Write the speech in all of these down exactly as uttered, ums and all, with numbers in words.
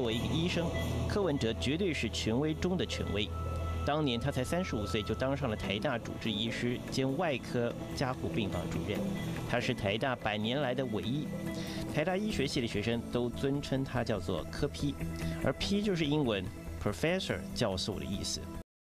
作为一个医生，柯文哲绝对是权威中的权威。当年他才三十五岁，就当上了台大主治医师兼外科加护病房主任。他是台大百年来的唯一。台大医学系的学生都尊称他叫做柯 P， 而 P 就是英文 Professor 教授的意思。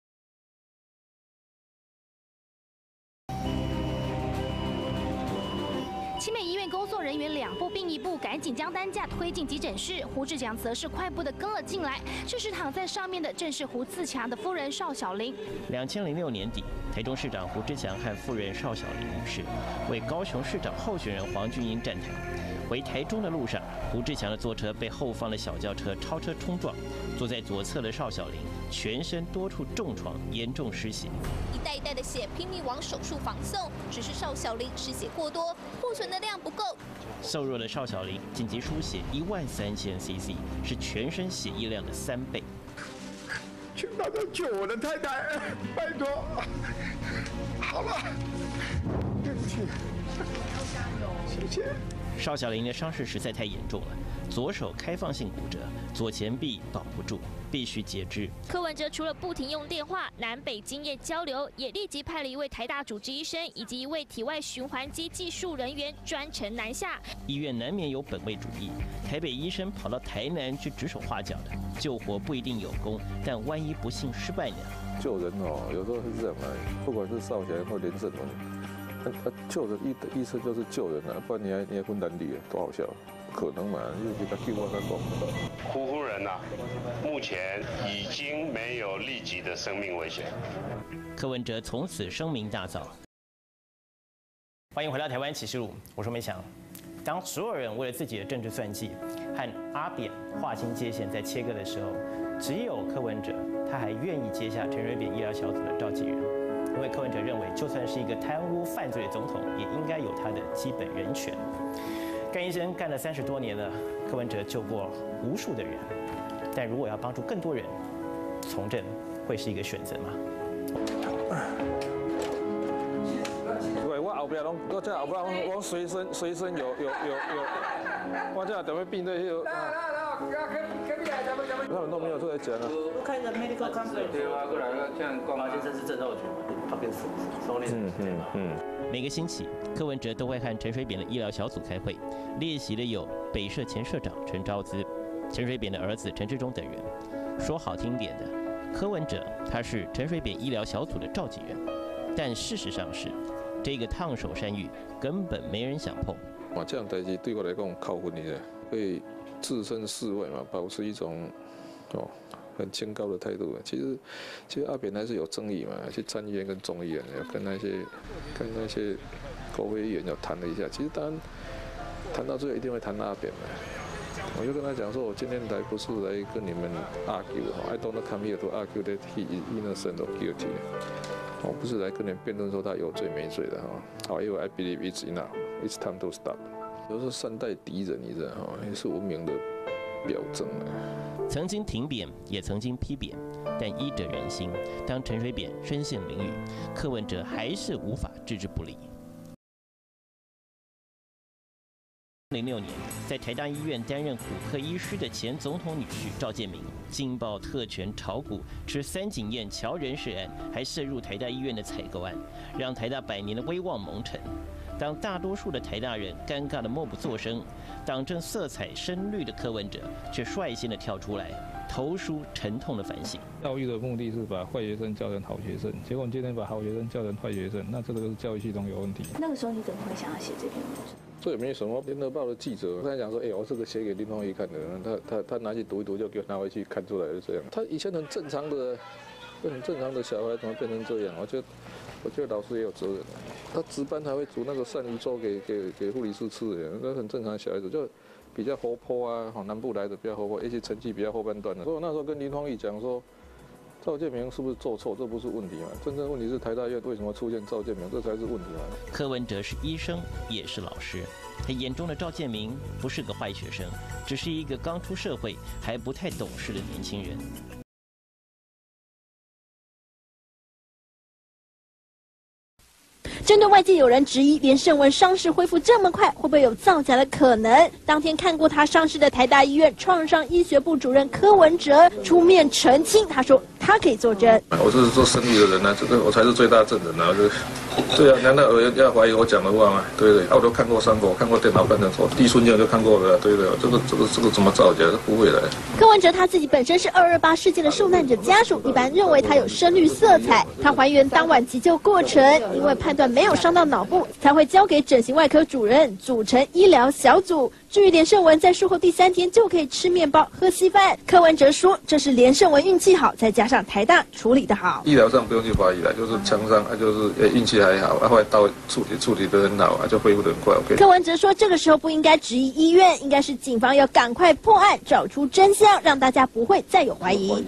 奇美医院工作人员两步并一步，赶紧将担架推进急诊室。胡志强则是快步的跟了进来。这时躺在上面的正是胡自强的夫人邵小玲。 两千零六年底，台中市长胡志强和夫人邵小玲女士为高雄市长候选人黄俊英站台。回台中的路上，胡志强的坐车被后方的小轿车超车冲撞，坐在左侧的邵小玲全身多处重创，严重失血。 一袋一袋的血拼命往手术房送，只是邵小玲失血过多，库存的量不够。 瘦弱的邵小玲紧急输血一万三千 C C， 是全身血液量的三倍。 请大家救我的太太，拜托！好了，对不起，谢谢。 邵小玲的伤势实在太严重了，左手开放性骨折，左前臂保不住，必须截肢。 柯文哲除了不停用电话南北经验交流，也立即派了一位台大主治医生以及一位体外循环机技术人员专程南下。 医院难免有本位主义，台北医生跑到台南去指手画脚的，救活不一定有功，但万一不幸失败呢？ 救人哦，有时候是这样的，不管是邵小玲或连胜文。他救人医医生就是救人啊，不然你还你还分男女，多好笑，不可能嘛，就是给他救我他讲。 胡夫人啊，目前已经没有立即的生命危险。 柯文哲从此声名大噪。欢迎回到台湾启示录，我是梅翔。当所有人为了自己的政治算计和阿扁划清界限在切割的时候，只有柯文哲他还愿意接下陈水扁医疗小组的召集人。因为柯文哲认为，就算是一个贪污犯罪的总统，也应该有他的基本人权。干医生干了三十多年了，柯文哲救过无数的人，但如果要帮助更多人，从政会是一个选择吗？ 对，我后边拢，我这后边我随身随身有有有有，我这等会病队有。他们都没有出来讲啊。 我看一个 medical conference。对啊，过来这样光华先生是症候群嘛，他变熟熟练。嗯嗯嗯。每个星期，柯文哲都会和陈水扁的医疗小组开会，列席的有北社前社长陈昭资、陈水扁的儿子陈志忠等人。说好听点的，柯文哲他是陈水扁医疗小组的召集人，但事实上是，这个烫手山芋根本没人想碰。 哇，这样代志对我来讲扣分的，所以。置身事外嘛，保持一种哦很清高的态度。其实，其实阿扁还是有争议嘛，去参议院跟众议院要跟那些跟那些国会议员要谈了一下。其实当然谈到最后一定会谈阿扁嘛。我就跟他讲说，我今天来不是来跟你们 argue 哈 ，I don't come here to argue that he is innocent or guilty。我不是来跟你们辩论说他有罪没罪的哈。However, I believe it's enough. It's time to stop。有时候善待敌人，你知道哈，也是文明的表征啊。 曾经挺扁，也曾经批扁，但医者仁心。当陈水扁身陷囹圄，柯文哲还是无法置之不理。零六年，在台大医院担任骨科医师的前总统女婿赵建明，劲爆特权炒股、吃三井宴乔人事案，还涉入台大医院的采购案，让台大百年的威望蒙尘。当大多数的台大人尴尬的默不作声，党政色彩深绿的柯文哲却率先的跳出来，投书沉痛的反省。 教育的目的是把坏学生教成好学生，结果你今天把好学生教成坏学生，那这个就是教育系统有问题。 那个时候你怎么会想要写这篇文章？ 这也没什么。联合报的记者他讲说，哎、欸，我这个写给林凤仪看的，他他他拿去读一读，就给我拿回去看出来就这样。他以前很正常的、很正常的小孩，怎么变成这样？我觉得，我觉得老师也有责任。他值班还会煮那个鳝鱼粥给给给护理师吃的，那很正常的小孩子，就比较活泼啊，南部来的比较活泼，而且成绩比较后半段的。所以我那时候跟林芳义讲说，赵建明是不是做错？这不是问题嘛，真正问题是台大院为什么出现赵建明，这才是问题嘛。 柯文哲是医生，也是老师，他眼中的赵建明不是个坏学生，只是一个刚出社会还不太懂事的年轻人。 针对外界有人质疑连胜文伤势恢复这么快，会不会有造假的可能？当天看过他伤势的台大医院创伤医学部主任柯文哲出面澄清，他说他可以作证。 我这是做生意的人啊，这个我才是最大证人啊！这，对啊，难道有人要怀疑我讲的话吗？对对，啊，我都看过伤口，看过电脑判的错，第一瞬间就看过了，对对，这个这个这个怎么造假？这不会的。 柯文哲他自己本身是二二八事件的受难者家属，一般认为他有深绿色彩。他还原当晚急救过程，因为判断没有伤到脑部，才会交给整形外科主任组成医疗小组。至于连胜文在术后第三天就可以吃面包、喝稀饭，柯文哲说这是连胜文运气好，再加上台大处理得好。 医疗上不用去怀疑了，就是枪伤，啊，就是呃运气还好，啊，后来刀处理处理得很好，啊，就恢复得很快。OK。 柯文哲说，这个时候不应该质疑医院，应该是警方要赶快破案，找出真相，让大家不会再有怀疑。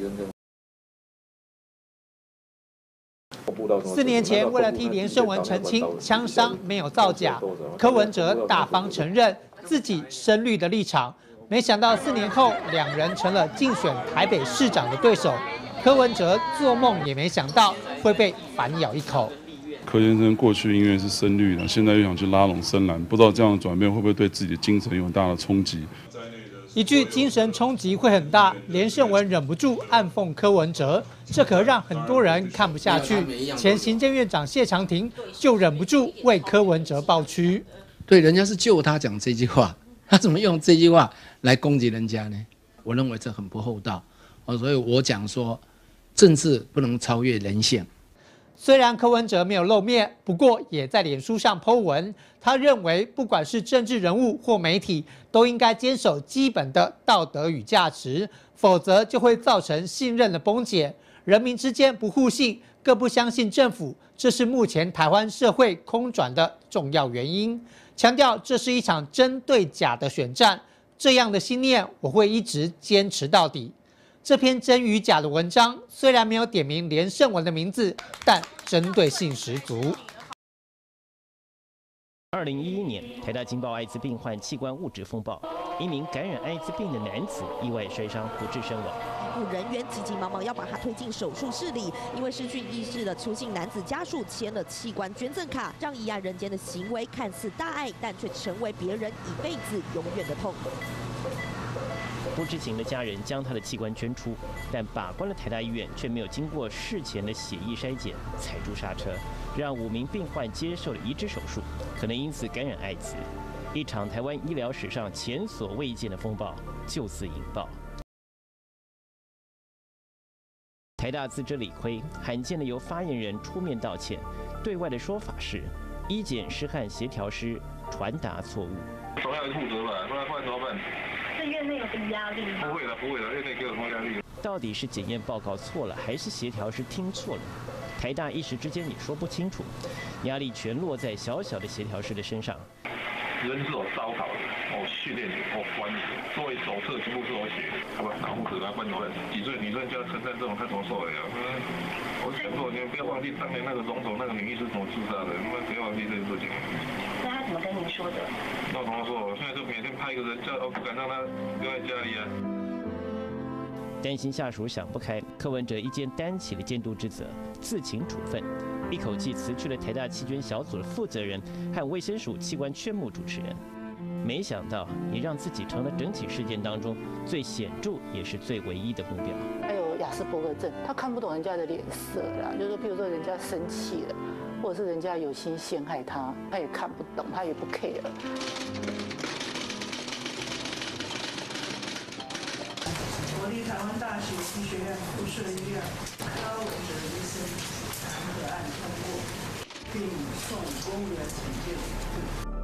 四年前，为了替连胜文澄清枪伤没有造假，柯文哲大方承认自己深绿的立场。没想到四年后，两人成了竞选台北市长的对手。柯文哲做梦也没想到会被反咬一口。 柯先生过去因为是深绿的，现在又想去拉拢深蓝，不知道这样的转变会不会对自己的精神有很大的冲击。 一句精神冲击会很大，连胜文忍不住暗讽柯文哲，这可让很多人看不下去。前行政院长谢长廷就忍不住为柯文哲抱屈。 对，人家是就他讲这句话，他怎么用这句话来攻击人家呢？我认为这很不厚道。哦，所以我讲说，政治不能超越人性。 虽然柯文哲没有露面，不过也在脸书上 po 文。他认为，不管是政治人物或媒体，都应该坚守基本的道德与价值，否则就会造成信任的崩解。人民之间不互信，各不相信政府，这是目前台湾社会空转的重要原因。强调这是一场真对假的选战，这样的信念我会一直坚持到底。这篇真与假的文章虽然没有点名连胜文的名字，但针对性十足。 二零一一年，台大惊爆艾滋病患器官物质风暴，一名感染艾滋病的男子意外摔伤不治身亡。 医护人员急急忙忙要把他推进手术室里，因为失去意识的邱姓男子家属签了器官捐赠卡，让遗爱人间的行为看似大爱，但却成为别人一辈子永远的痛。 不知情的家人将他的器官捐出，但把关的台大医院却没有经过事前的血液筛检，踩住刹车，让五名病患接受了移植手术，可能因此感染艾滋。一场台湾医疗史上前所未见的风暴就此引爆。台大自知理亏，罕见的由发言人出面道歉，对外的说法是医检师和协调师传达错误。 总要负责吧，不然不然怎么办？ 是院内有什么压力吗？ 不会的，不会的，院内给我什么压力？ 到底是检验报告错了，还是协调师听错了？台大一时之间也说不清楚，压力全落在小小的协调师的身上。 人是有烧烤的，哦，训练哦，管理，作为手册全部是我写，好吧，打护士来关头来，几岁女生就要承担这种，他怎么受得了？嗯，我想说，你们不要忘记当年那个总统那个女医师怎么自杀的，你们不要忘记这件事情。 那他怎么跟您说的？ 那我怎么说？我现在就每天派一个人叫，我不敢让他留在家里啊。 担心下属想不开，柯文哲一肩担起了监督之责，自请处分，一口气辞去了台大器捐小组的负责人和卫生署器官捐募主持人。没想到，也让自己成了整起事件当中最显著也是最唯一的目标。 还有亚斯伯格症，他看不懂人家的脸色啦，就是说，譬如说人家生气了，或者是人家有心陷害他，他也看不懂，他也不 care。 国立台湾大学医学院附设医院柯文哲医生弹劾案通过，并送公务员惩戒处分。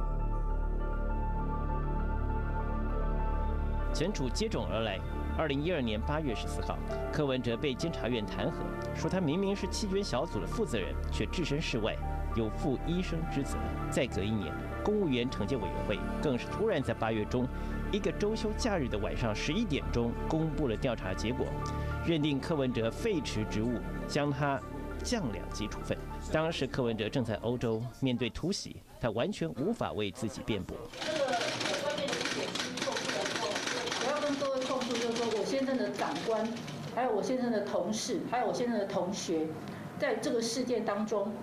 惩处接踵而来。二零一二年八月十四号，柯文哲被监察院弹劾，说他明明是器捐小组的负责人，却置身事外，有负医生之责。再隔一年，公务员惩戒委员会更是突然在八月中，一个周休假日的晚上十一点钟，公布了调查结果，认定柯文哲废除职务，将他降两级处分。当时柯文哲正在欧洲，面对突袭，他完全无法为自己辩驳。 我要跟各位控诉，就是说我先生的长官，还有我先生的同事，还有我先生的同学，在这个事件当中，到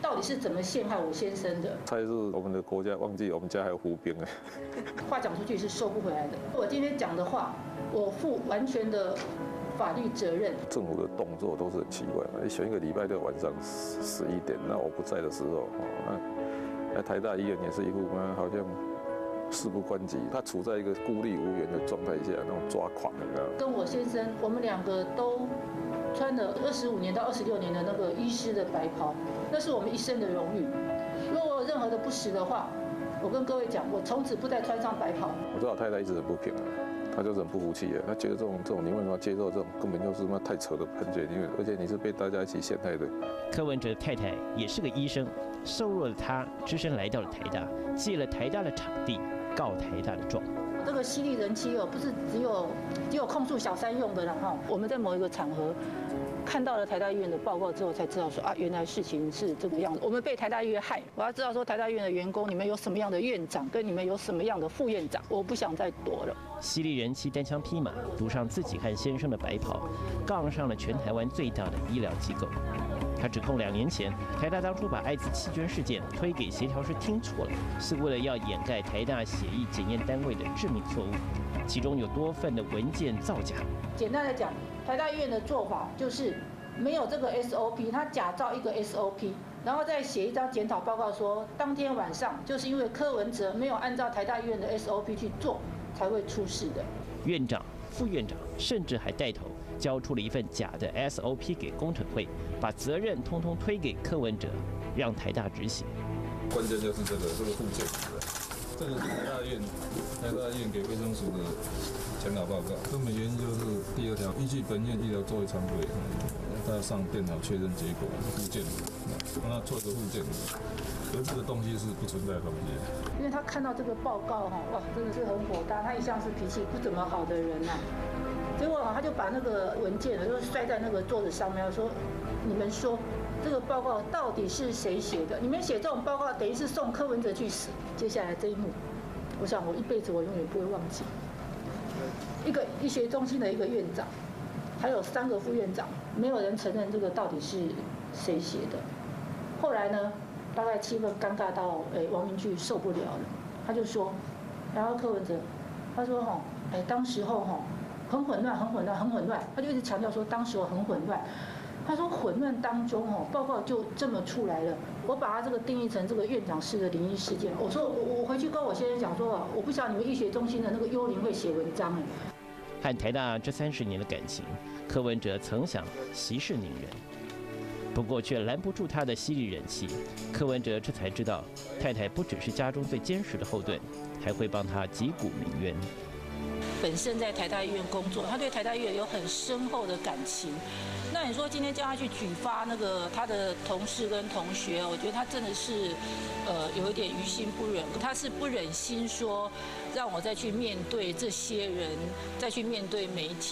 到底是怎么陷害我先生的？ 猜是我们的国家忘记我们家还有伏兵哎。 话讲出去是收不回来的。我今天讲的话，我负完全的法律责任。 政府的动作都是很奇怪嘛，你选一个礼拜六晚上十一点，那我不在的时候，哦，那那台大医院也是一副啊，好像事不关己，他处在一个孤立无援的状态下，那种抓狂，你知道吗？ 跟我先生，我们两个都穿了二十五年到二十六年的那个医师的白袍，那是我们一生的荣誉。如果我有任何的不实的话，我跟各位讲，我从此不再穿上白袍。 我知道太太一直很不平啊，她就是很不服气啊，她觉得这种这种你为什么要接受这种根本就是妈太扯的判决，因为而且你是被大家一起陷害的。 柯文哲太太也是个医生，瘦弱的她只身来到了台大，借了台大的场地告台大的状。 这个犀利人妻哦，不是只有只有控诉小三用的了哈。我们在某一个场合看到了台大医院的报告之后，才知道说啊，原来事情是这个样子。我们被台大医院害，我要知道说台大医院的员工，你们有什么样的院长，跟你们有什么样的副院长，我不想再躲了。 犀利人妻单枪匹马，赌上自己和先生的白袍，杠上了全台湾最大的医疗机构。他指控两年前台大当初把艾滋弃捐事件推给协调师听错了，是为了要掩盖台大血液检验单位的致命错误，其中有多份的文件造假。 简单来讲，台大医院的做法就是没有这个 S O P， 他假造一个 S O P， 然后再写一张检讨报告说，当天晚上就是因为柯文哲没有按照台大医院的 S O P 去做，才会出事的。 院长、副院长甚至还带头交出了一份假的 S O P 给工程会，把责任通通推给柯文哲，让台大执行。 关键就是这个这个附件，这个是台大医院台大医院给卫生署的检讨报告，根本原因就是第二条，依据本院医疗作业常规，他要上电脑确认结果附件，让他做一个附件，而这个东西是不存在的东西。 因为他看到这个报告哈，哇，真的是很火大，他一向是脾气不怎么好的人呐、啊。结果他就把那个文件就摔在那个桌子上面，说：“你们说这个报告到底是谁写的？你们写这种报告，等于是送柯文哲去死。”接下来这一幕，我想我一辈子我永远不会忘记。一个医学中心的一个院长，还有三个副院长，没有人承认这个到底是谁写的。后来呢，大概气氛尴尬到，哎，王明炬受不了了，他就说，然后柯文哲，他说哈，哎，当时候哈。很混乱，很混乱，很混乱。他就一直强调说，当时我很混乱。他说混乱当中哦，报告就这么出来了。我把他这个定义成这个院长式的灵异事件。我说我我回去跟我先生讲说，我不晓得你们医学中心的那个幽灵会写文章哎。 和台大这三十年的感情，柯文哲曾想息事宁人，不过却拦不住他的犀利人气。柯文哲这才知道，太太不只是家中最坚实的后盾，还会帮他击鼓鸣冤。 本身在台大医院工作，他对台大医院有很深厚的感情。那你说今天叫他去举发那个他的同事跟同学，我觉得他真的是，呃，有一点于心不忍。他是不忍心说，让我再去面对这些人，再去面对媒体。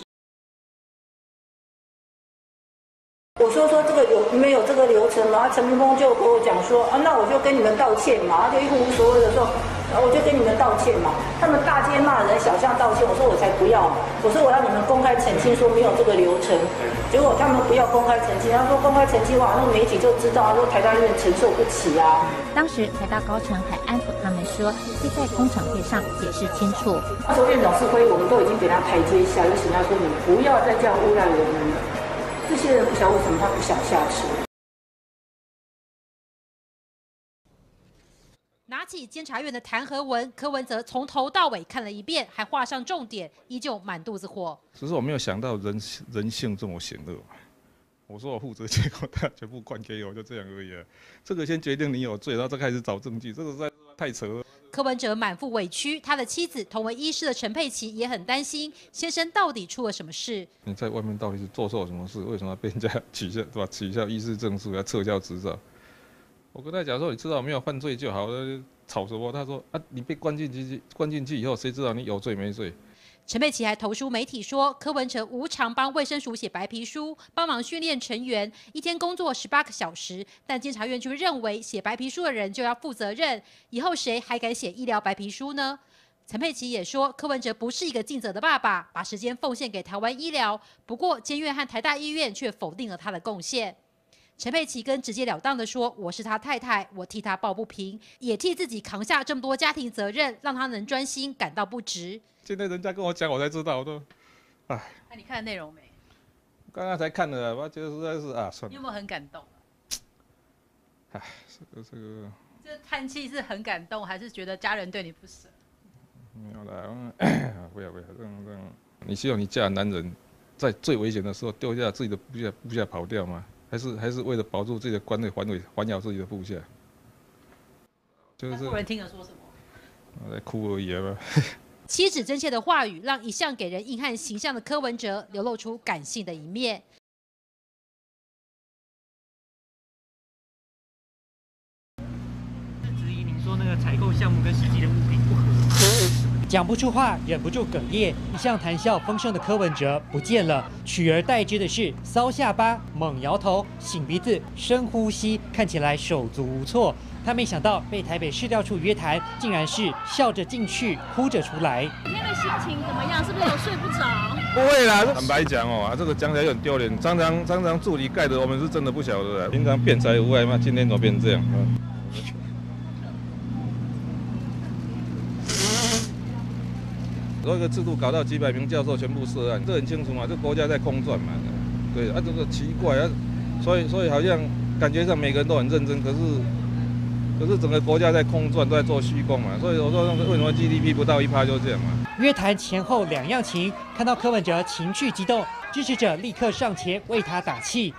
我说说这个有没有这个流程嘛？陈明峰就跟我讲说啊，那我就跟你们道歉嘛。他就一副无所谓的说，我就跟你们道歉嘛。他们大街骂人，小巷道歉，我说我才不要。我说我要你们公开澄清，说没有这个流程。结果他们不要公开澄清，他说公开澄清哇，那个媒体就知道，说台大医院承受不起啊。 当时台大高层还安抚他们说，会在工厂会上解释清楚。 他说院长是会，我们都已经给他台阶下，有请他说你不要再这样污染我们了。这些人不晓得为什么他不想下车。 拿起监察院的弹劾文，柯文哲从头到尾看了一遍，还画上重点，依旧满肚子火。 只是我没有想到人人性这么险恶。我说我负责，结果他全部灌给我，就这样而已。这个先决定你有罪，然后再开始找证据，这个实在太扯了。 柯文哲满腹委屈，他的妻子同为医师的陈佩琪也很担心，先生到底出了什么事？ 你在外面到底是做错什么事？为什么要被人家取消对吧？取消医师证书，要撤销执照？我跟他讲说，你知道没有犯罪就好了，吵什么？他说啊，你被关进去，关进去以后，谁知道你有罪没罪？ 陈佩琪还投书媒体说，柯文哲无偿帮卫生署写白皮书，帮忙训练成员，一天工作十八个小时，但监察院却认为写白皮书的人就要负责任，以后谁还敢写医疗白皮书呢？陈佩琪也说，柯文哲不是一个尽责的爸爸，把时间奉献给台湾医疗，不过监院和台大医院却否定了他的贡献。 陈佩琪更直截了当的说：“我是他太太，我替他抱不平，也替自己扛下这么多家庭责任，让他能专心，感到不值。” 现在人家跟我讲，我才知道，我都，哎。 那你看内容没？ 刚刚才看了，我觉得实在是啊，算了。 你有没有很感动？ 哎，这个这个。 这叹气是很感动，还是觉得家人对你不舍？ 没有啦，不要不要，这样这样。你希望你嫁的男人在最危险的时候丢下自己的部下部下跑掉吗？还是还是为了保住自己的官位，环卫环绕自己的部下？ 就是。国人听了说什么？ 我在哭而已啊。 妻子真切的话语，让一向给人硬汉形象的柯文哲流露出感性的一面。 质疑您说那个采购项目跟实际的物品不合。讲不出话，忍不住哽咽。一向谈笑风生的柯文哲不见了，取而代之的是搔下巴、猛摇头、擤鼻子、深呼吸，看起来手足无措。他没想到被台北市调处约谈，竟然是笑着进去，哭着出来。 今天的心情怎么样？是不是有睡不着？ 不会啦，坦白讲哦，啊，这个讲起来有点丢脸。常常常常助理盖的，我们是真的不晓得。平常辩才无碍嘛，今天怎么变这样？嗯所有个制度搞到几百名教授全部涉案，这很清楚嘛，这国家在空转嘛，对啊，这个奇怪啊，所以所以好像感觉上每个人都很认真，可是可是整个国家在空转，都在做虚功嘛，所以我说为什么 G D P 不到一趴就这样嘛？ 约谈前后两样情，看到柯文哲情绪激动，支持者立刻上前为他打气。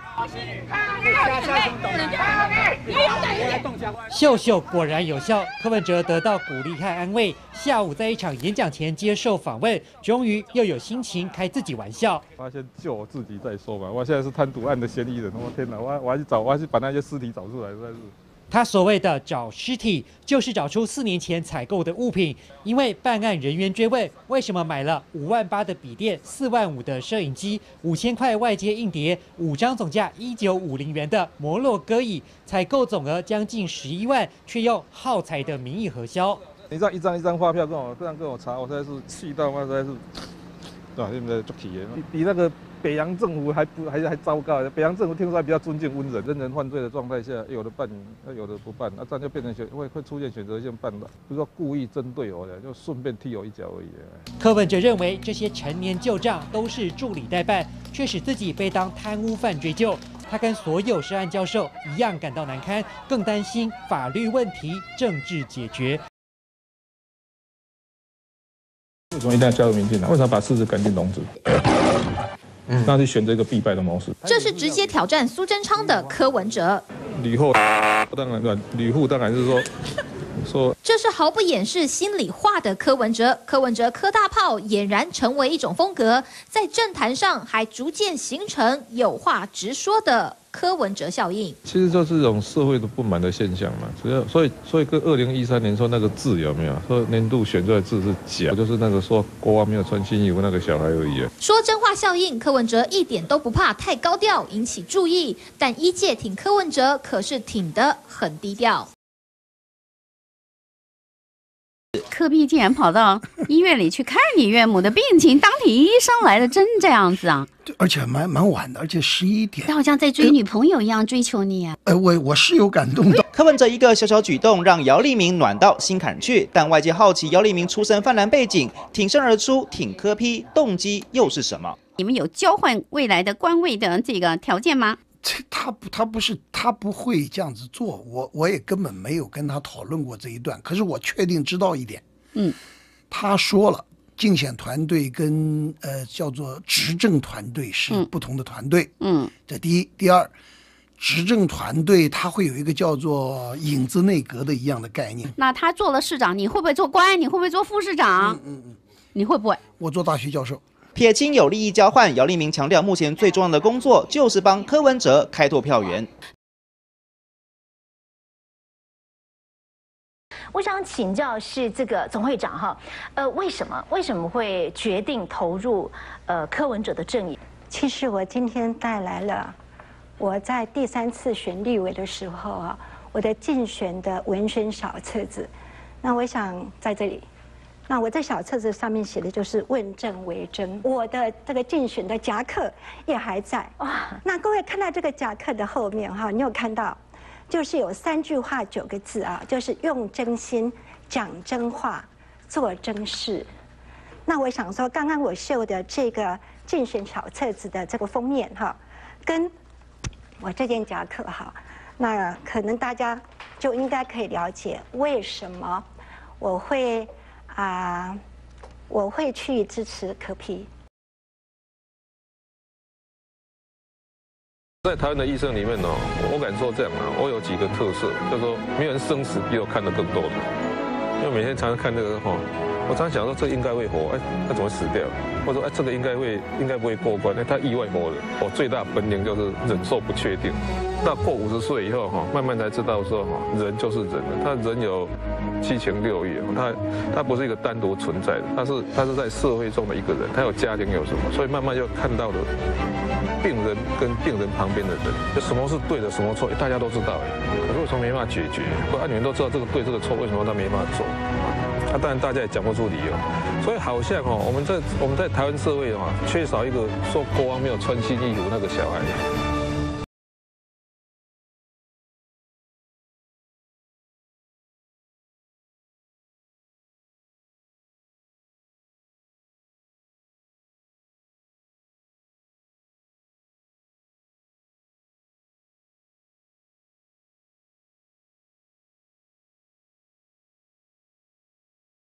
秀秀果然有效，柯文哲得到鼓励和安慰。下午在一场演讲前接受访问，终于又有心情开自己玩笑。 我先救我自己再说吧，我现在是贪渎案的嫌疑人，我天哪，我我还去找，我还去把那些尸体找出来，实在是。 他所谓的找尸体，就是找出四年前采购的物品。因为办案人员追问，为什么买了五万八的笔电、四万五的摄影机、五千块外接硬碟、五张总价一九五零元的摩洛哥椅，采购总额将近十一万，却用耗材的名义核销。 你这样一张一张发票跟我这样跟我查，我实在是气到我实在是，对吧？现在做体验，比比那个。北洋政府还不还还糟糕，北洋政府听说还比较尊敬温人，人人犯罪的状态下，有的办，有的不办，那这样就变成选会会出现选择性办的，不是说故意针对我的，就顺便踢我一脚而已。 柯文哲认为这些陈年旧账都是助理代办，却使自己被当贪污犯追究。他跟所有涉案教授一样感到难堪，更担心法律问题政治解决。 为什么一定要加入民进党？为什么把狮子赶进笼子？那去选择一个必败的模式。 这是直接挑战苏贞昌的柯文哲。 吕后当然对，吕户当然是说说。 这是毫不掩饰心里话的柯文哲。柯文哲柯大炮俨然成为一种风格，在政坛上还逐渐形成有话直说的柯文哲效应。 其实就是一种社会的不满的现象嘛。主要所以所以跟二零一三年说那个字有没有？说年度选出来的字是假，就是那个说国王没有穿新衣服那个小孩而已。 说真话效应，柯文哲一点都不怕太高调引起注意，但医界挺柯文哲可是挺得很低调。 柯 P 竟然跑到医院里去看你岳母的病情，当体医生来的，真这样子啊？ 而且蛮蛮晚的，而且十一点。 他好像在追女朋友一样追求你啊！ 呃，我我是有感动的。 柯文哲一个小小举动让姚立明暖到心坎去，但外界好奇姚立明出身泛蓝背景，挺身而出挺柯 P， 动机又是什么？ 你们有交换未来的官位的这个条件吗？ 他不，他不是，他不会这样子做。我我也根本没有跟他讨论过这一段。可是我确定知道一点， 嗯， 他说了，竞选团队跟呃叫做执政团队是不同的团队。 嗯， 这第一，第二，执政团队他会有一个叫做影子内阁的一样的概念。 那他做了市长，你会不会做官？你会不会做副市长？ 嗯嗯嗯， 你会不会？ 我做大学教授。 撇清有利益交换，姚立明强调，目前最重要的工作就是帮柯文哲开拓票源。 我想请教是这个总会长哈，呃，为什么为什么会决定投入呃柯文哲的阵营？ 其实我今天带来了我在第三次选立委的时候啊，我的竞选的文宣小册子。那我想在这里那我在小册子上面写的就是问政为真，我的这个竞选的夹克也还在。哇，那各位看到这个夹克的后面哈，你有看到，就是有三句话九个字啊，就是用真心讲真话做真事。那我想说，刚刚我秀的这个竞选小册子的这个封面哈，跟我这件夹克哈，那可能大家就应该可以了解为什么我会啊、呃，我会去支持柯 P。 在台湾的医生里面哦，我敢说这样啊，我有几个特色，就是说没有人生死比我看得更多的，因为每天常常看这个哈。我常常想说，这应该会活，哎，他怎么死掉？或者说，哎，这个应该会，应该不会过关，哎，他意外活了。我最大本领就是忍受不确定。到过五十岁以后哈，慢慢才知道说哈，人就是人了，他人有七情六欲，他他不是一个单独存在的，他是他是在社会中的一个人，他有家庭有什么，所以慢慢就看到了病人跟病人旁边的人，就什么是对的，什么错，大家都知道，可是为什么没办法解决？不然你们都知道这个对这个错，为什么他没办法做？那、啊、当然大家也讲不出理由，所以好像哦，我们在我们在台湾社会啊，缺少一个说国王没有穿新衣服那个小孩。